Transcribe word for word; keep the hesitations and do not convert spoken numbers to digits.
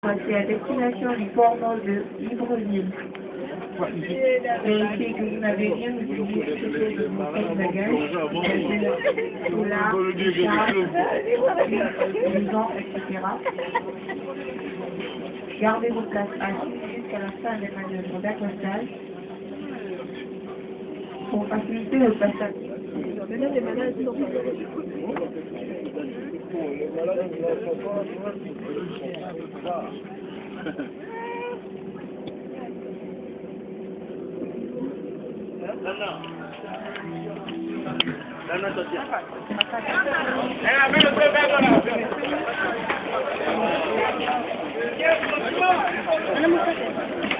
passer à destination du port nord de Libreville. Vérifiez que vous n'avez rien oublié de côté de vos sacs bagages, solar, charge, vivant, et cetera. Gardez vos places assises jusqu'à la fin des manœuvres d'accostage pour faciliter le passage. Ano mo